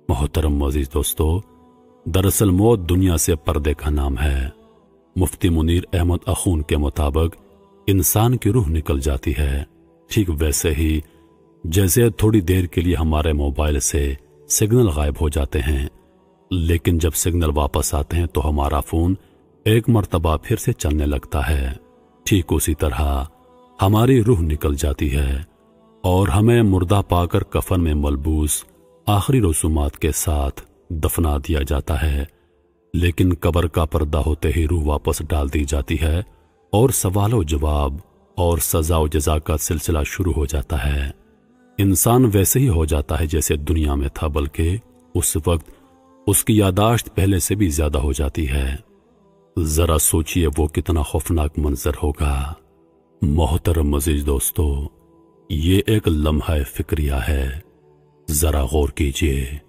محترم عزیز دوستو، دراصل موت دنیا سے پردے کا نام ہے۔ مفتی منیر احمد اخون کے مطابق انسان کی روح نکل جاتی ہے، ٹھیک ویسے ہی جیسے تھوڑی دیر کے لیے ہمارے موبائل سے سگنل غائب ہو جاتے ہیں، لیکن جب سگنل واپس آتے ہیں تو ہمارا فون ایک مرتبہ پھر سے چلنے لگتا ہے۔ ٹھیک اسی طرح ہماری روح نکل جاتی ہے اور ہمیں مردہ پا کر کفن میں ملبوس آخری رسومات کے ساتھ دفنا دیا جاتا ہے، لیکن قبر کا پردہ ہوتے ہی روح واپس ڈال دی جاتی ہے اور سوال و جواب اور سزا و جزا کا سلسلہ شروع ہو جاتا ہے۔ انسان ویسے ہی ہو جاتا ہے جیسے دنیا میں تھا، بلکہ اس وقت اس کی یاداشت پہلے سے بھی زیادہ ہو جاتی ہے۔ ذرا سوچئے وہ کتنا خوفناک منظر ہوگا۔ محترم عزیز دوستو، یہ ایک لمحہ فکریہ ہے، ذرا غور کیجئے۔